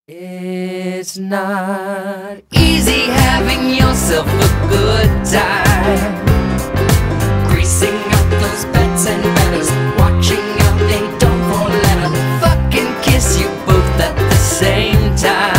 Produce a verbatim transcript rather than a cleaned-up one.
It's not easy having yourself a good time, greasing up those bets and betters, watching out they don't fall, let 'em fucking kiss you both at the same time.